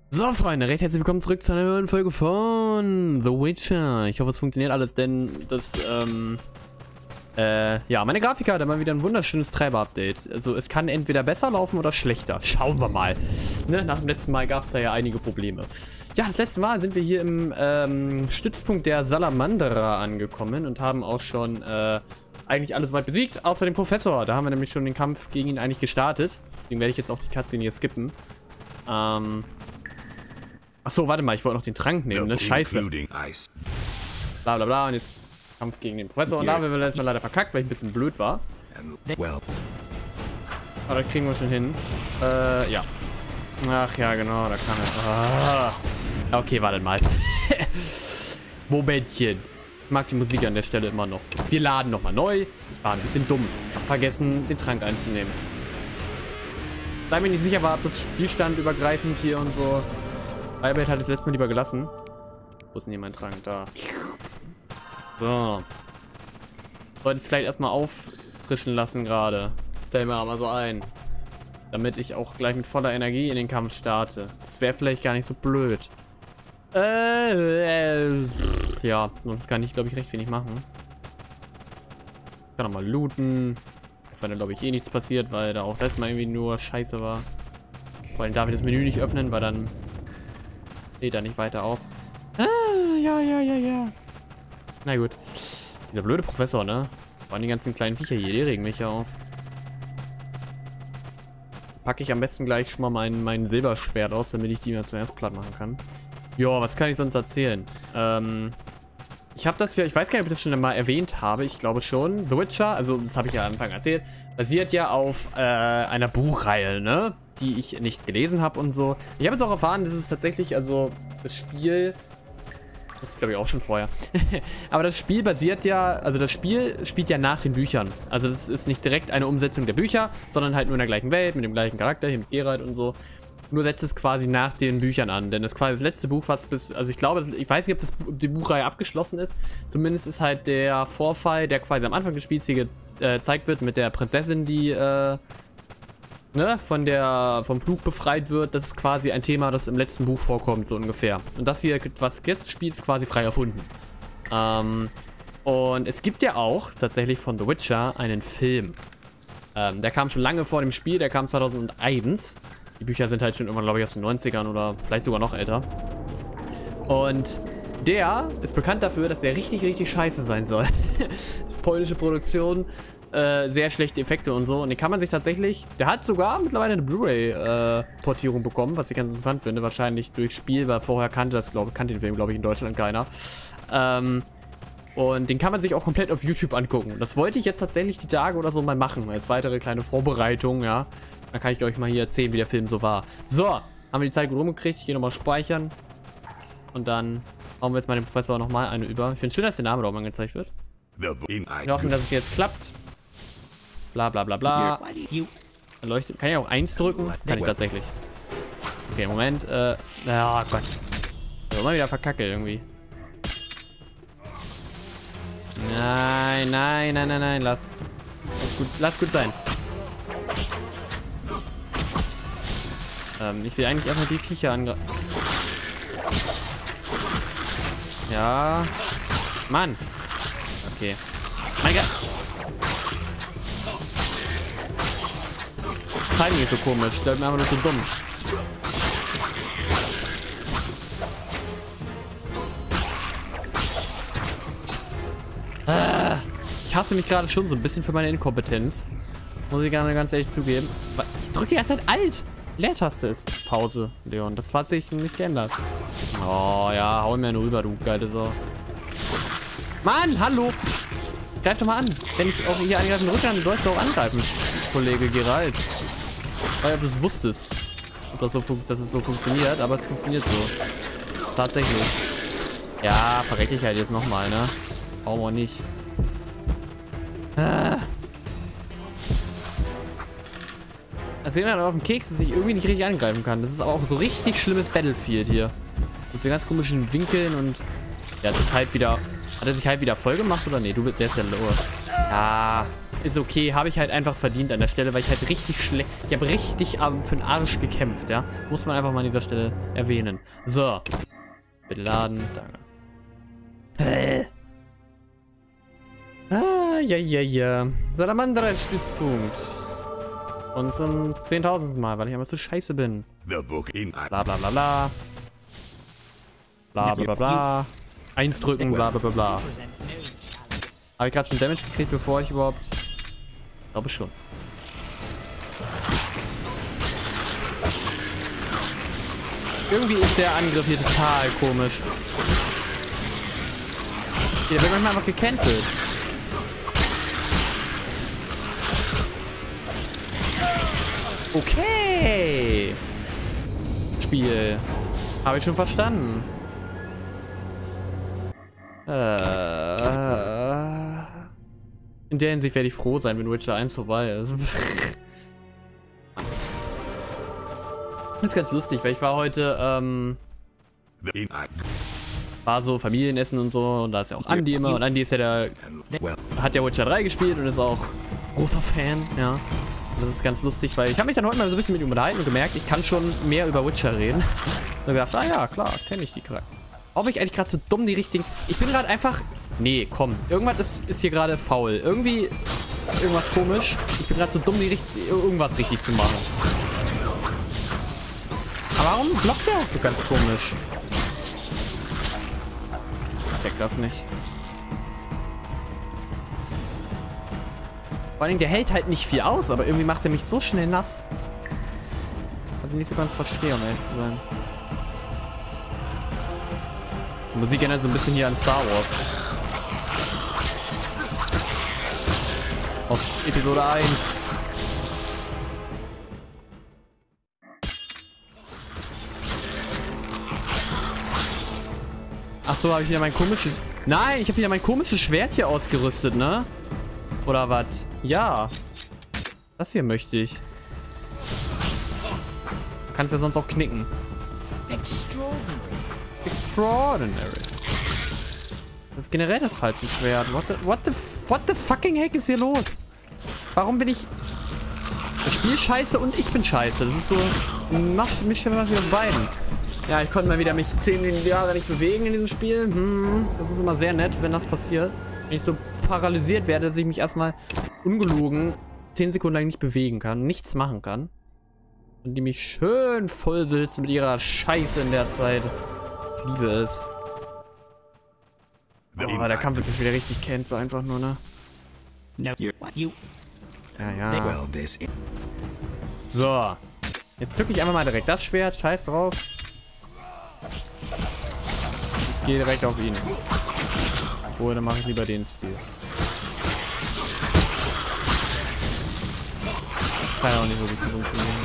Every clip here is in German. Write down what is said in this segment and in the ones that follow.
So, Freunde, recht herzlich willkommen zurück zu einer neuen Folge von The Witcher. Ich hoffe, es funktioniert alles, denn das, ja, meine Grafik hat immer wieder ein wunderschönes Treiber-Update. Also, es kann entweder besser laufen oder schlechter. Schauen wir mal. Ne? Nach dem letzten Mal gab es da ja einige Probleme. Ja, das letzte Mal sind wir hier im, Stützpunkt der Salamanderer angekommen und haben auch schon, eigentlich alles weit besiegt, außer dem Professor. Da haben wir nämlich schon den Kampf gegen ihn eigentlich gestartet. Deswegen werde ich jetzt auch die Cutscene hier skippen. Achso, warte mal, ich wollte noch den Trank nehmen, ne? Scheiße. Bla bla bla, und jetzt Kampf gegen den Professor. Und da haben wir erstmal leider verkackt, weil ich ein bisschen blöd war. Aber das kriegen wir schon hin. Ja. Ach ja, genau, da kann er. Ah. Okay, wartet mal. Momentchen. Ich mag die Musik an der Stelle immer noch. Wir laden nochmal neu. Ich war ein bisschen dumm. Hab vergessen, den Trank einzunehmen. Da mir nicht sicher war, ob das Spielstand übergreifend hier und so. Albert hat es letztes Mal lieber gelassen. Wo ist denn hier mein Trank? Da. So. Sollte es vielleicht erstmal auffrischen lassen gerade. Fällt mir aber so ein. Damit ich auch gleich mit voller Energie in den Kampf starte. Das wäre vielleicht gar nicht so blöd. Ja, sonst kann ich, glaube ich, recht wenig machen. Ich kann nochmal looten. Auch wenn da, glaube ich, eh nichts passiert, weil da auch letztes Mal irgendwie nur Scheiße war. Vor allem darf ich das Menü nicht öffnen, weil dann steht da nicht weiter auf. Ja. Na gut. Dieser blöde Professor, ne? Vor allem die ganzen kleinen Viecher hier, die regen mich ja auf. Packe ich am besten gleich schon mal mein Silberschwert aus, damit ich die mir zuerst platt machen kann. Ja, was kann ich sonst erzählen? Ich habe das ja, ich weiß gar nicht, ob ich das schon mal erwähnt habe. Ich glaube schon. The Witcher, also das habe ich ja am Anfang erzählt, basiert ja auf einer Buchreihe, ne? Die ich nicht gelesen habe und so. Ich habe jetzt auch erfahren, dass es tatsächlich, also das Spiel, das ist glaube ich auch schon vorher, aber das Spiel basiert ja, also das Spiel spielt ja nach den Büchern. Also das ist nicht direkt eine Umsetzung der Bücher, sondern halt nur in der gleichen Welt, mit dem gleichen Charakter, hier mit Geralt und so. Nur setzt es quasi nach den Büchern an, denn das ist quasi das letzte Buch, was bis, also ich glaube, ich weiß nicht, ob die Buchreihe abgeschlossen ist. Zumindest ist halt der Vorfall, der quasi am Anfang des Spiels hier gezeigt wird, mit der Prinzessin, die, ne, vom Fluch befreit wird. Das ist quasi ein Thema, das im letzten Buch vorkommt, so ungefähr. Und das hier, was jetzt spielt, ist quasi frei erfunden. Und es gibt ja auch tatsächlich von The Witcher einen Film. Der kam schon lange vor dem Spiel, der kam 2001. Die Bücher sind halt schon irgendwann, glaube ich, aus den 90ern oder vielleicht sogar noch älter. Und der ist bekannt dafür, dass der richtig, richtig scheiße sein soll. Polnische Produktion, sehr schlechte Effekte und so. Und den kann man sich tatsächlich, der hat sogar mittlerweile eine Blu-ray-Portierung bekommen, was ich ganz interessant finde. Wahrscheinlich durchs Spiel, weil vorher kannte den Film, glaube ich, in Deutschland keiner. Und den kann man sich auch komplett auf YouTube angucken. Das wollte ich jetzt tatsächlich die Tage oder so mal machen, als weitere kleine Vorbereitung, ja. Dann kann ich euch mal hier erzählen, wie der Film so war. So, haben wir die Zeit gut rumgekriegt. Ich gehe nochmal speichern. Und dann hauen wir jetzt mal den Professor nochmal eine über. Ich finde schön, dass der Name da oben angezeigt wird. Wir hoffen, dass es jetzt klappt. Bla bla bla bla. Leuchtet. Kann ich auch 1 drücken? Kann ich tatsächlich. Okay, Moment. Ja, Gott. So, mal wieder verkacke irgendwie. Nein. Lass gut sein. Ich will eigentlich erstmal die Viecher angreifen. Ja. Mann. Okay. Mein Gott. Timing ist so komisch. Ich glaube, mir einfach nur so dumm. Ich hasse mich gerade schon so ein bisschen für meine Inkompetenz. Muss ich gerne ganz ehrlich zugeben. Ich drücke die ganze Zeit Alt. Leertaste ist Pause, Leon. Das hat sich nicht geändert. Oh ja, hau mir nur rüber, du geile Sau. Mann, hallo! Greif doch mal an. Wenn ich auch hier angreifen drücke, dann sollst du auch angreifen, Kollege Geralt. Ich weiß nicht, ob du es wusstest. Ob das dass es so funktioniert, aber es funktioniert so. Tatsächlich. Ja, verrecke ich halt jetzt nochmal, ne? Warum auch nicht? Das sehen wir auf dem Keks, dass ich irgendwie nicht richtig angreifen kann. Das ist auch so richtig schlimmes Battlefield hier. Mit so ganz komischen Winkeln und... Ja, hat er sich halt wieder voll gemacht oder nee? Der ist ja lower. Ja. ist okay. Habe ich halt einfach verdient an der Stelle, weil ich halt richtig schlecht... Ich habe richtig für den Arsch gekämpft, ja. Muss man einfach mal an dieser Stelle erwähnen. So. Bitte laden. Danke. Ja. Salamandra Stützpunkt. Und zum 10.000. Mal, weil ich einfach so scheiße bin. Bla bla bla bla. Bla bla bla bla. 1 drücken, bla bla bla bla. Habe ich gerade schon Damage gekriegt, bevor ich überhaupt... Ich glaube schon. Irgendwie ist der Angriff hier total komisch. Der wird manchmal einfach gecancelt. Okay. Spiel. Habe ich schon verstanden. In der Hinsicht werde ich froh sein, wenn Witcher 1 vorbei ist. Das ist ganz lustig, weil ich war heute, war so Familienessen und so, und da ist ja auch Andi immer, und Andi ist ja hat ja Witcher 3 gespielt und ist auch großer Fan, ja. Und das ist ganz lustig, weil ich habe mich dann heute mal so ein bisschen mit ihm unterhalten und gemerkt, ich kann schon mehr über Witcher reden. Und gedacht, ah ja, klar, kenne ich die Charakter. Ob ich eigentlich gerade so dumm die richtigen... Ich bin gerade einfach... Nee, komm. Irgendwas ist hier gerade faul. Irgendwie... Irgendwas komisch. Ich bin gerade so dumm, irgendwas richtig zu machen. Aber warum blockt der auch so ganz komisch? Ich check das nicht. Vor allem, der hält halt nicht viel aus, aber irgendwie macht er mich so schnell nass. Was ich nicht so ganz verstehe, um ehrlich zu sein. Die Musik erinnert so ein bisschen hier an Star Wars. Aus Episode 1. Ach so, habe ich wieder mein komisches... Nein, ich habe wieder mein komisches Schwert hier ausgerüstet, ne? Oder was? Ja. Das hier möchte ich. Du kannst ja sonst auch knicken. Extraordinary. Das ist generell das falsche Schwert. What the fucking heck ist hier los? Warum bin ich... Das Spiel scheiße und ich bin scheiße. Das ist so... Macht mich schon was mit beiden. Ja, ich konnte mal wieder mich 10 Jahre nicht bewegen in diesem Spiel. Das ist immer sehr nett, wenn das passiert. Wenn ich so paralysiert werde, dass ich mich erstmal ungelogen 10 Sekunden lang nicht bewegen kann, nichts machen kann. Und die mich schön vollsülzt mit ihrer Scheiße in der Zeit. Ich liebe es. Oh, der Kampf ist jetzt wieder richtig Cancer, einfach nur, ne? Ja. So. Jetzt zücke ich einfach mal direkt das Schwert. Scheiß drauf. Ich gehe direkt auf ihn. Obwohl, dann mache ich lieber den Stil. Kann auch nicht so gut funktionieren.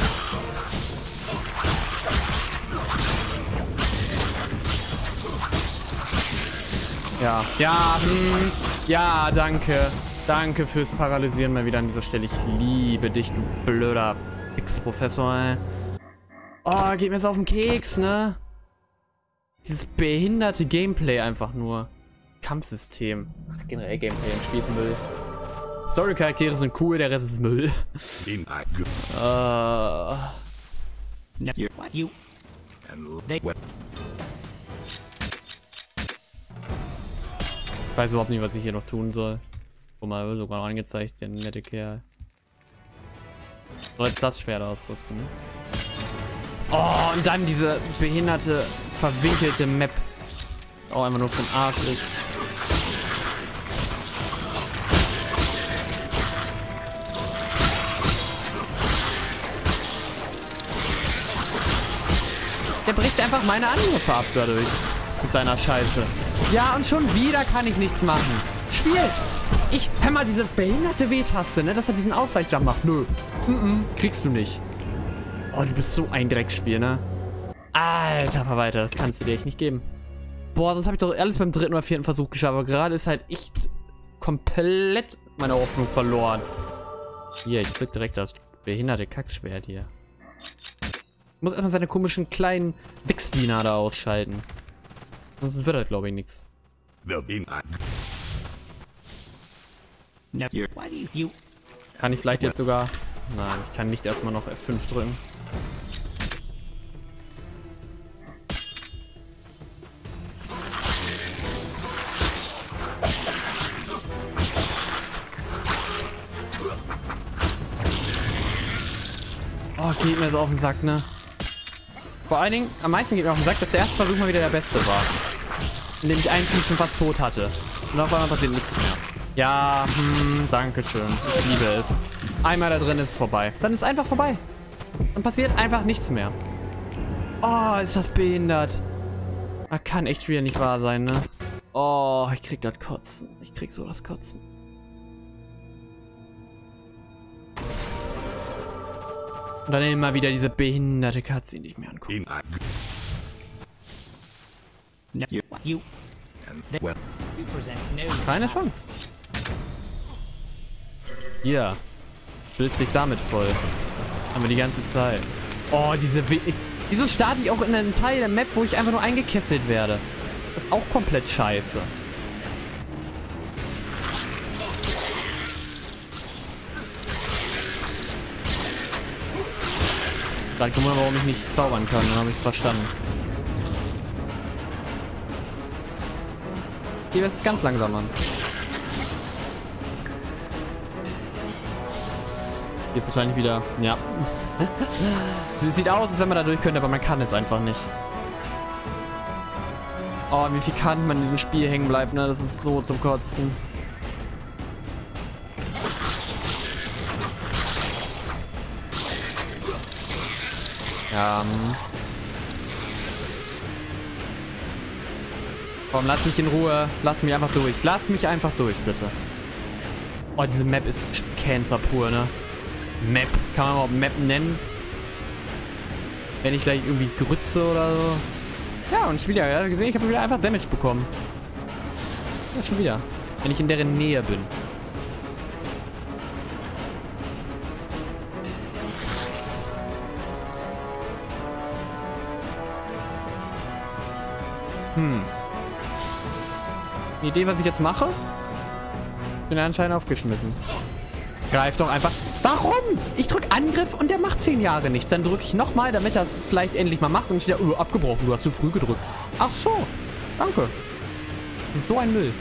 Ja, danke. Danke fürs Paralysieren mal wieder an dieser Stelle. Ich liebe dich, du blöder Pix-Professor. Oh, geht mir jetzt auf den Keks, ne? Dieses behinderte Gameplay einfach nur. Kampfsystem. Ach, generell Gameplay im Spiel ist Müll. Story-Charaktere sind cool, der Rest ist Müll. Ich weiß überhaupt nicht, was ich hier noch tun soll. Guck mal, sogar noch angezeigt, der nette Kerl. So, jetzt das Schwert ausrüsten. Oh, und dann diese behinderte, verwinkelte Map. Auch einfach nur vom Arsch ist. Der bricht einfach meine Angriffe ab dadurch. Mit seiner Scheiße. Ja, und schon wieder kann ich nichts machen. Spiel! Hör mal, diese behinderte W-Taste, ne? Dass er diesen Ausweichjump macht. Nö. Kriegst du nicht. Oh, du bist so ein Drecksspiel, ne? Alter Verwalter, das kannst du dir echt nicht geben. Boah, das habe ich doch alles beim 3. oder 4. Versuch geschafft. Aber gerade ist halt echt komplett meine Hoffnung verloren. Hier, ich drück direkt das behinderte Kackschwert hier. Ich muss erstmal seine komischen kleinen Wichsdiener da ausschalten. Sonst wird halt, glaube ich, nichts. Kann ich vielleicht jetzt sogar... Nein, ich kann nicht erstmal noch F5 drücken. Oh, geht mir so auf den Sack, ne? Vor allen Dingen, am meisten geht mir auf den Sack, dass der erste Versuch mal wieder der beste war. In dem ich einen schon fast tot hatte. Und auf einmal passiert nichts mehr. Ja, danke schön. Ich liebe es. Einmal da drin ist es vorbei. Dann ist es einfach vorbei. Dann passiert einfach nichts mehr. Oh, ist das behindert. Das kann echt wieder nicht wahr sein, ne? Oh, ich krieg das Kotzen. Ich krieg so das Kotzen. Und dann immer wieder diese behinderte Cutscene, die ich mir angucke. Keine Chance. Ja. Willst dich damit voll. Haben wir die ganze Zeit. Oh, wieso starte ich auch in einem Teil der Map, wo ich einfach nur eingekesselt werde? Das ist auch komplett scheiße. Gerade guck mal, warum ich nicht zaubern kann. Dann habe ich es verstanden. Hier wird es ganz langsam an. Hier ist wahrscheinlich wieder... Ja. Es sieht aus, als wenn man da durch könnte, aber man kann es einfach nicht. Oh, wie viel Kant man in diesem Spiel hängen bleibt, ne? Das ist so zum Kotzen. Ja. Komm, lass mich in Ruhe. Lass mich einfach durch. Lass mich einfach durch, bitte. Oh, diese Map ist Cancer pur, ne? Map. Kann man überhaupt Map nennen? Wenn ich gleich irgendwie grütze oder so. Ja, und ich wieder, ja, gesehen, ich habe wieder einfach Damage bekommen. Ja, schon wieder. Wenn ich in deren Nähe bin. Eine Idee, was ich jetzt mache? Bin anscheinend aufgeschmissen. Greif doch einfach. Warum? Ich drücke Angriff und der macht 10 Jahre nichts. Dann drücke ich nochmal, damit er es vielleicht endlich mal macht. Und ich wieder, abgebrochen. Du hast zu früh gedrückt. Ach so. Danke. Das ist so ein Müll.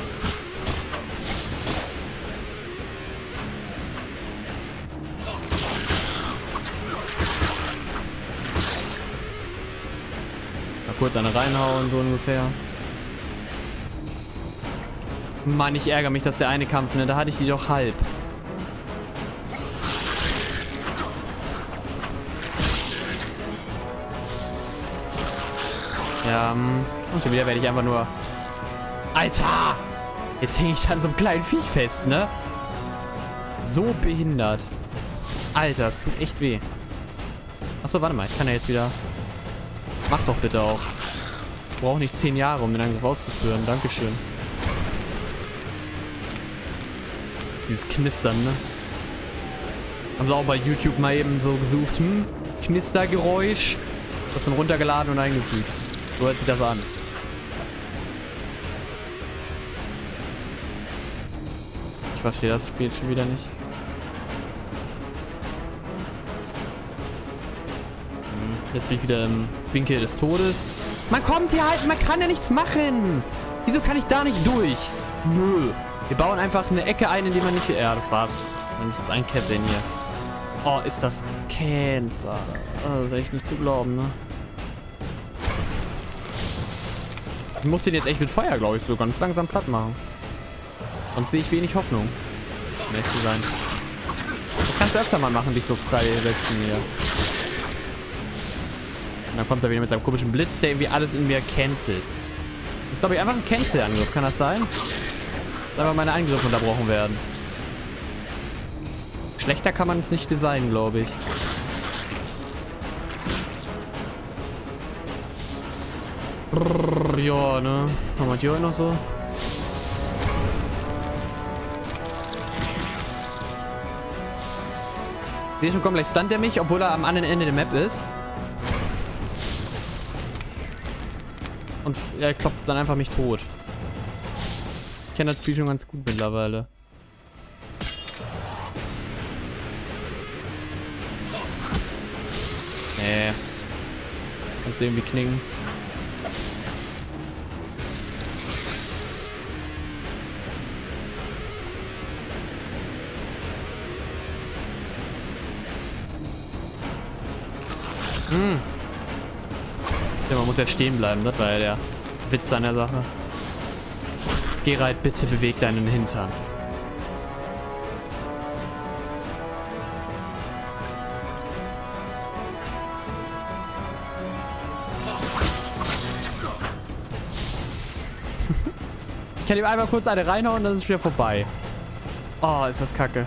Mal kurz eine reinhauen, so ungefähr. Mann, ich ärgere mich, dass der eine Kampf, ne? Da hatte ich die doch halb. Ja, und schon wieder werde ich einfach nur... Alter! Jetzt hänge ich da an so einem kleinen Viech fest, ne? So behindert. Alter, es tut echt weh. Achso, warte mal, ich kann ja jetzt wieder... Mach doch bitte auch. Ich brauche nicht 10 Jahre, um den Angriff auszuführen. Dankeschön. Dieses Knistern, ne? Haben sie auch bei YouTube mal eben so gesucht. Knistergeräusch. Das dann runtergeladen und eingefügt. So hört sich das an. Ich verstehe das Spiel schon wieder nicht. Jetzt bin ich wieder im Winkel des Todes. Man kommt hier halt, man kann ja nichts machen. Wieso kann ich da nicht durch? Nö. Wir bauen einfach eine Ecke ein, in die man nicht... Ja, das war's. Wenn ich das einkesseln hier. Oh, ist das Cancer. Oh, das ist echt nicht zu glauben, ne? Ich muss den jetzt echt mit Feuer, glaube ich, so ganz langsam platt machen. Sonst sehe ich wenig Hoffnung, um ehrlich zu sein. Das kannst du öfter mal machen, dich so frei setzen hier. Und dann kommt er wieder mit seinem komischen Blitz, der irgendwie alles in mir cancelt. Das ist, glaube ich, einfach ein Cancel-Angriff. Kann das sein? Dass einfach meine Angriffe unterbrochen werden. Schlechter kann man es nicht designen, glaube ich. Brrr, ja, ne? Haben wir hier noch so? Sehe schon, komm, gleich stunt er mich, obwohl er am anderen Ende der Map ist. Und er kloppt dann einfach mich tot. Ich kenne das Spiel schon ganz gut mittlerweile. Kannst du irgendwie knicken? Ja, man muss jetzt stehen bleiben, das war ja der Witz an der Sache. Geralt, bitte beweg deinen Hintern. Ich kann ihm einmal kurz eine reinhauen und dann ist es wieder vorbei. Oh, ist das kacke.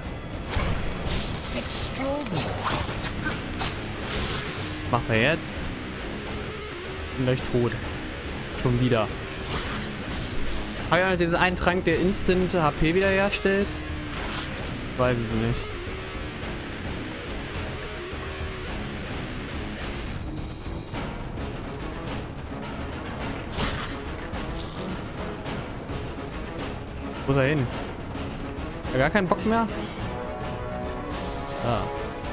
Macht er jetzt? Bin gleich tot. Schon wieder. Habe ich auch noch diesen einen Trank, der Instant HP wiederherstellt? Weiß es nicht. Wo ist er hin? Hat er gar keinen Bock mehr? Ah.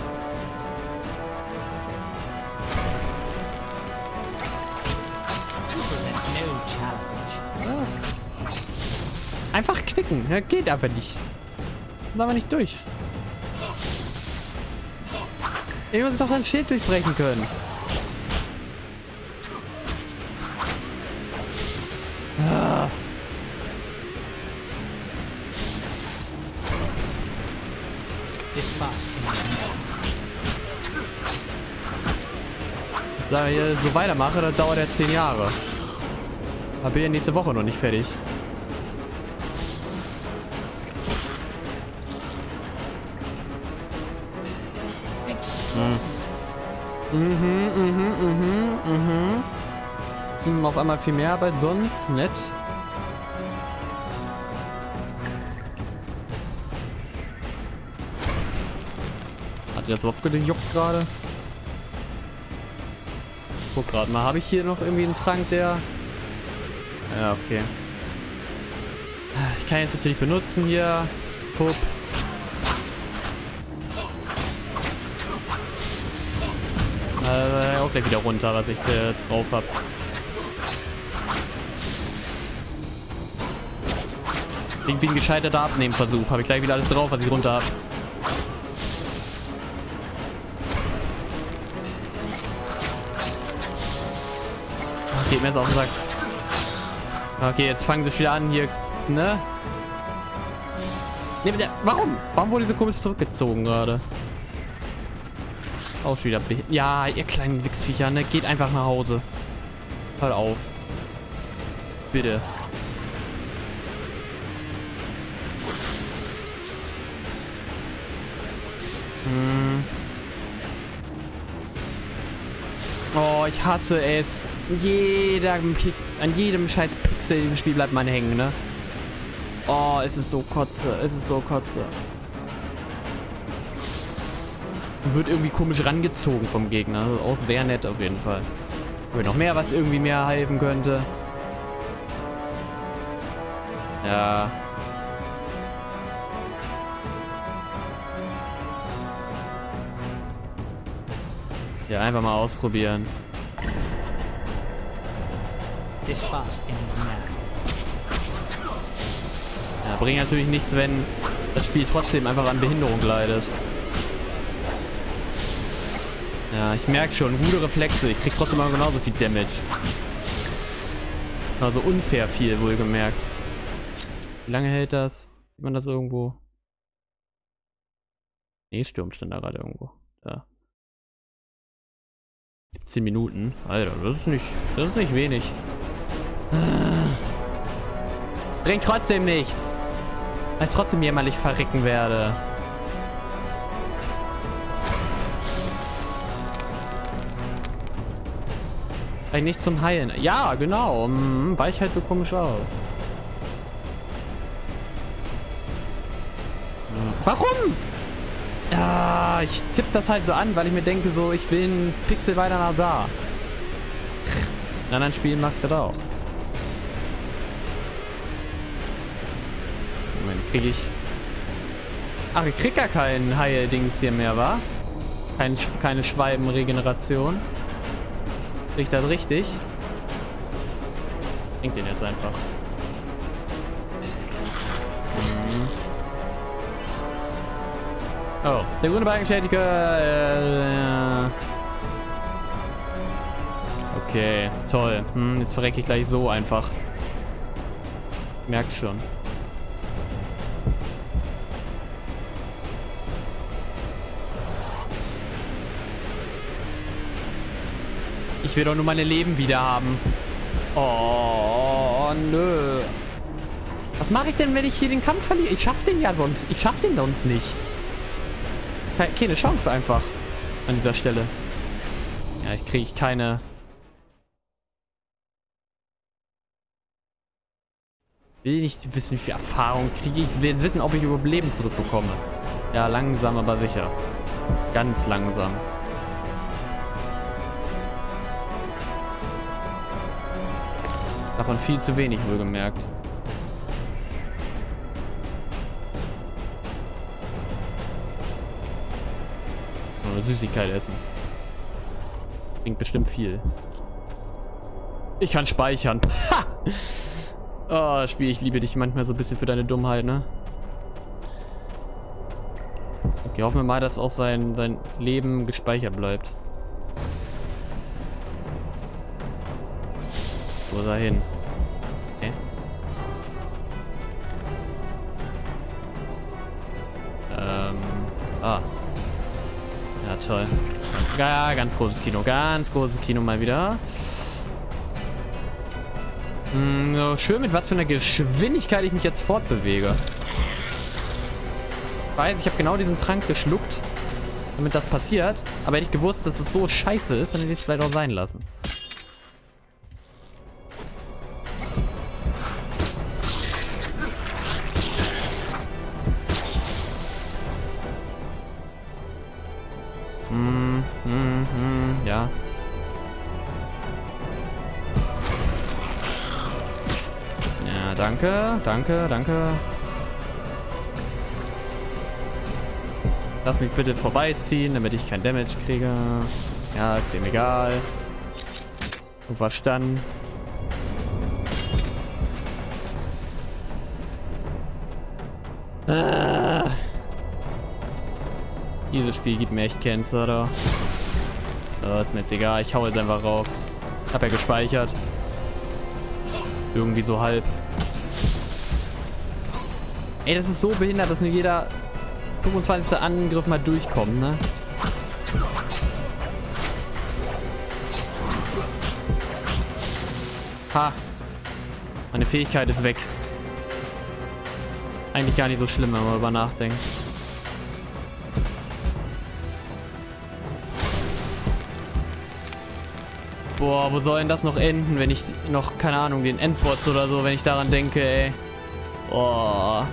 Einfach knicken. Ja, geht aber nicht. Kommt aber nicht durch. Ich muss doch sein Schild durchbrechen können. Ah. Ich sage, hier so weitermache, dann dauert er 10 Jahre. Da bin ich nächste Woche noch nicht fertig. Ziehen wir auf einmal viel mehr Arbeit sonst. Nett. Hat das überhaupt gejuckt gerade? Guck gerade mal, habe ich hier noch irgendwie einen Trank, der... Ja, okay. Ich kann jetzt natürlich benutzen hier. Pup. Auch gleich wieder runter, was ich jetzt drauf habe. Irgendwie ein gescheiterter Abnehmversuch. Habe ich gleich wieder alles drauf, was ich runter habe. Geht mir jetzt auf den Sack. Okay, jetzt fangen sie wieder an hier, ne? Ne, warum? Warum wurde so komisch zurückgezogen gerade? Auch schon wieder. Ja, ihr kleinen Wichsviecher, ne? Geht einfach nach Hause. Hört auf. Bitte. Oh, ich hasse es. An jedem scheiß Pixel im Spiel bleibt man hängen, ne? Oh, es ist so kotze. Es ist so kotze. Wird irgendwie komisch rangezogen vom Gegner. Also auch sehr nett auf jeden Fall. Wird noch mehr, was irgendwie mehr helfen könnte. Ja. Ja, einfach mal ausprobieren. Ja, bringt natürlich nichts, wenn das Spiel trotzdem einfach an Behinderung leidet. Ja, ich merke schon, gute Reflexe. Ich krieg trotzdem mal genauso viel Damage. Also unfair viel, wohlgemerkt. Wie lange hält das? Sieht man das irgendwo? Nee, Sturm stand da gerade irgendwo. Da. 17 Minuten. Alter, das ist nicht wenig. Bringt trotzdem nichts. Weil ich trotzdem jämmerlich verrecken werde. Nicht zum Heilen. Ja, genau. Weich halt so komisch aus. Warum? Ja, ich tippe das halt so an, weil ich mir denke, so, ich will einen Pixel weiter nach da. In anderen Spielen macht das auch. Moment, kriege ich... Ach, ich krieg gar keinen Heil-Dings hier mehr, wa? Keine Schwalbenregeneration. Krieg ich das richtig? Bringt den jetzt einfach. Oh, der grüne Balken bestätigt. Okay, toll. Jetzt verrecke ich gleich so einfach. Merkt schon. Ich will doch nur meine Leben wieder haben. Oh, nö. Was mache ich denn, wenn ich hier den Kampf verliere? Ich schaff den ja sonst. Ich schaff den sonst nicht. Keine Chance einfach. An dieser Stelle. Ja, ich kriege keine... Will nicht wissen, wie viel Erfahrung kriege ich. Will wissen, ob ich Überleben zurückbekomme. Ja, langsam, aber sicher. Ganz langsam. Davon viel zu wenig, wohlgemerkt. Oder Süßigkeit essen. Bringt bestimmt viel. Ich kann speichern. Ha! Oh, Spiel, ich liebe dich manchmal so ein bisschen für deine Dummheit, ne? Okay, hoffen wir mal, dass auch sein Leben gespeichert bleibt. Wo ist er hin? Okay. Ah. Ja, toll. Ja, ganz großes Kino. Ganz großes Kino mal wieder. So schön, mit was für einer Geschwindigkeit ich mich jetzt fortbewege. Ich weiß, ich habe genau diesen Trank geschluckt, damit das passiert. Aber hätte ich gewusst, dass es so scheiße ist, dann hätte ich es vielleicht auch sein lassen. Ja. Ja, danke, danke, danke. Lass mich bitte vorbeiziehen, damit ich kein Damage kriege. Ja, ist ihm egal. Du verstanden. Dieses Spiel gibt mir echt Cancer, oder? So, ist mir jetzt egal. Ich hau jetzt einfach rauf. Hab ja gespeichert. Irgendwie so halb. Ey, das ist so behindert, dass nur jeder 25. Angriff mal durchkommt, ne? Ha. Meine Fähigkeit ist weg. Eigentlich gar nicht so schlimm, wenn man darüber nachdenkt. Boah, wo soll denn das noch enden, wenn ich noch, keine Ahnung, den Endboss oder so, wenn ich daran denke, ey. Boah.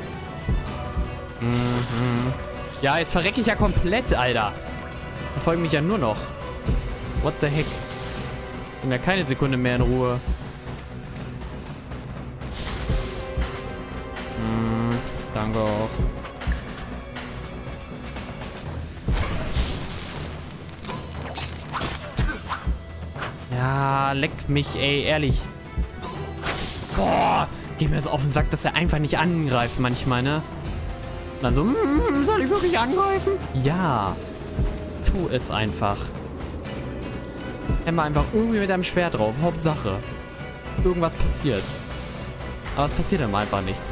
Ja, jetzt verrecke ich ja komplett, Alter. Verfolgen mich ja nur noch. What the heck? Ich bin ja keine Sekunde mehr in Ruhe. Danke auch. Ja, leckt mich, ey, ehrlich. Boah, geht mir das auf den Sack, dass er einfach nicht angreift manchmal, ne? Und dann so, soll ich wirklich angreifen? Ja, tu es einfach. Hämmer einfach irgendwie mit deinem Schwert drauf, Hauptsache. Irgendwas passiert. Aber es passiert immer einfach nichts.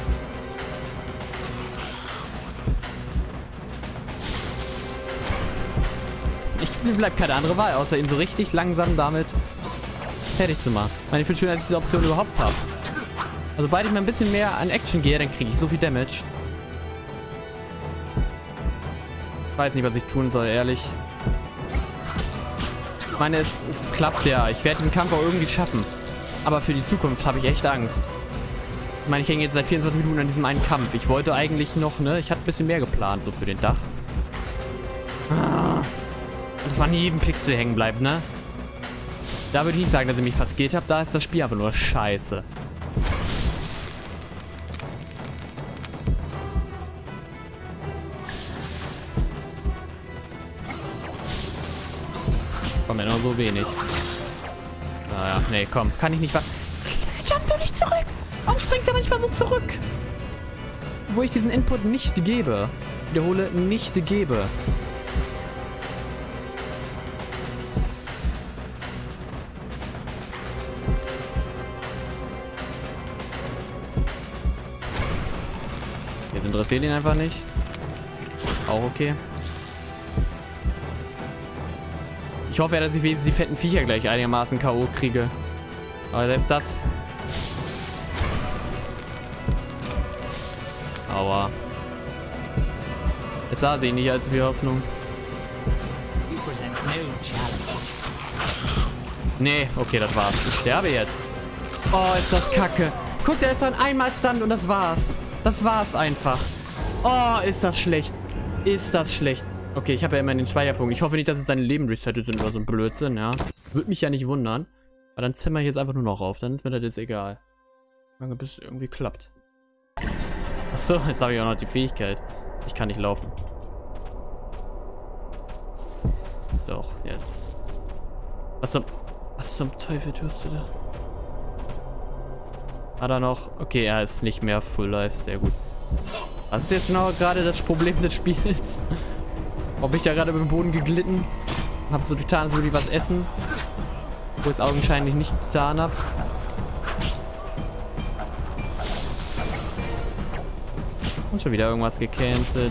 Mir bleibt keine andere Wahl, außer ihn so richtig langsam damit fertig zu machen. Ich meine, ich finde schön, dass ich diese Option überhaupt habe. Also, sobald ich mal ein bisschen mehr an Action gehe, dann kriege ich so viel Damage. Ich weiß nicht, was ich tun soll, ehrlich. Ich meine, es klappt ja. Ich werde diesen Kampf auch irgendwie schaffen. Aber für die Zukunft habe ich echt Angst. Ich meine, ich hänge jetzt seit 24 Minuten an diesem einen Kampf. Ich wollte eigentlich noch, ne? Ich hatte ein bisschen mehr geplant, so für den Dach. Das war nie jedem Pixel hängen bleibt, ne? Da würde ich nicht sagen, dass ich mich verskillt habe. Da ist das Spiel aber nur scheiße. wenn auch so wenig. Naja, nee, komm. Kann ich nicht jump doch nicht zurück! Warum springt er manchmal so zurück? Wo ich diesen Input nicht gebe. Wiederhole, nicht gebe. Jetzt interessiert ihn einfach nicht. Auch okay. Ich hoffe ja, dass ich wenigstens die fetten Viecher gleich einigermaßen K.O. kriege. Aber selbst das... Aua. Jetzt da sehe ich nicht allzu viel Hoffnung. Nee, okay, das war's. Ich sterbe jetzt. Oh, ist das kacke. Guck, der ist dann einmal Stunt und das war's. Das war's einfach. Oh, ist das schlecht. Ist das schlecht. Okay, ich habe ja immer den Speicherpunkt. Ich hoffe nicht, dass es seine Leben resettet sind oder so ein Blödsinn, ja. Würde mich ja nicht wundern. Aber dann zimmer ich jetzt einfach nur noch auf. Dann ist mir das jetzt egal. Solange bis es irgendwie klappt. Achso, jetzt habe ich auch noch die Fähigkeit. Ich kann nicht laufen. Doch, jetzt. Was zum Teufel tust du da? Hat er noch? Okay, er ist nicht mehr Full Life. Sehr gut. Was ist jetzt genau gerade das Problem des Spiels? Ob ich da gerade über den Boden geglitten? Hab so getan, als würde ich was essen. Wo ich es augenscheinlich nicht getan habe. Und schon wieder irgendwas gecancelt.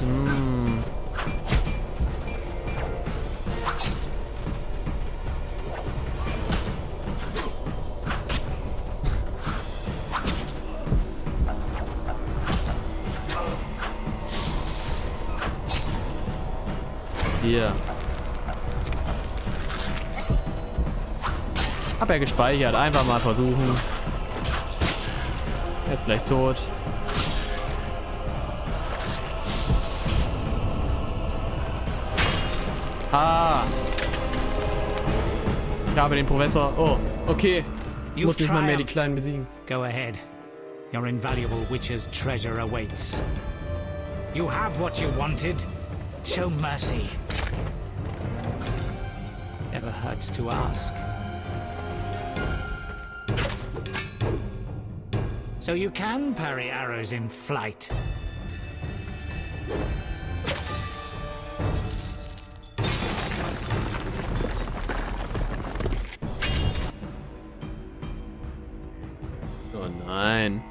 Hier. Hab ja gespeichert. Einfach mal versuchen. Er ist gleich tot. Ah. Ich habe den Professor. Oh, okay. Ich muss nicht mal mehr die Kleinen besiegen. Go ahead. Your invaluable witch's treasure awaits. You have what you wanted. Show mercy. Never hurts to ask. So you can parry arrows in flight. Oh nein.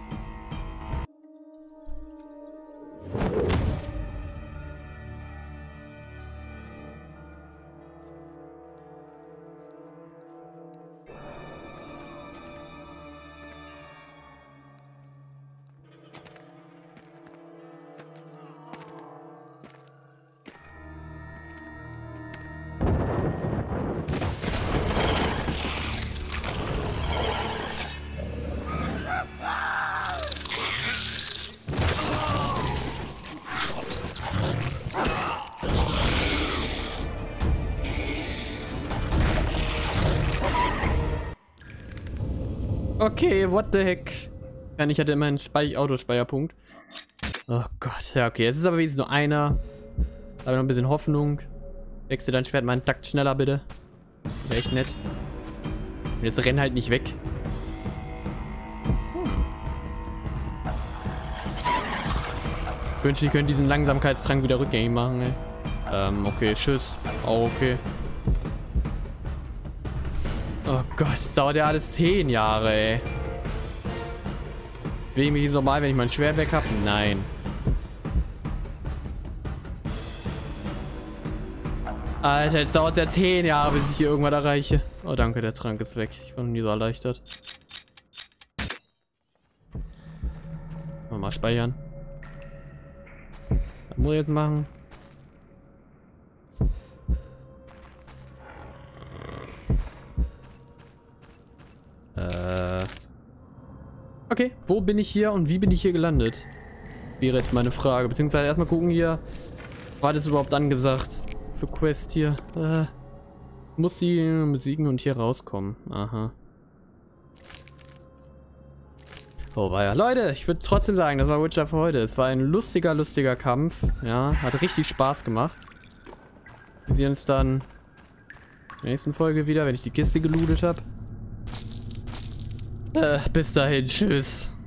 Okay, what the heck? Ja, ich hatte immer einen Autospeicherpunkt. Oh Gott, ja okay, jetzt ist aber wenigstens nur einer. Da habe ich noch ein bisschen Hoffnung. Wechsel dein Schwert mal einen Takt schneller, bitte. Wäre echt nett. Und jetzt renn halt nicht weg. Ich wünschte, ich könnte diesen Langsamkeitstrank wieder rückgängig machen, ey. Okay, tschüss. Auch okay. Oh Gott, das dauert ja alles 10 Jahre, ey. Will ich mich normal, wenn ich mein Schwert weg habe? Nein. Alter, jetzt dauert es ja 10 Jahre, bis ich hier irgendwas erreiche. Oh danke, der Trank ist weg. Ich war noch nie so erleichtert. Mal speichern. Was muss ich jetzt machen? Okay, wo bin ich hier und wie bin ich hier gelandet? Wäre jetzt meine Frage. Beziehungsweise erstmal gucken hier, war das überhaupt angesagt für Quest hier? Muss sie besiegen und hier rauskommen. Aha. Oh, war ja. Leute, ich würde trotzdem sagen, das war Witcher für heute. Es war ein lustiger Kampf. Ja, hat richtig Spaß gemacht. Wir sehen uns dann Nächsten Folge wieder, wenn ich die Kiste gelootet habe. Bis dahin, tschüss.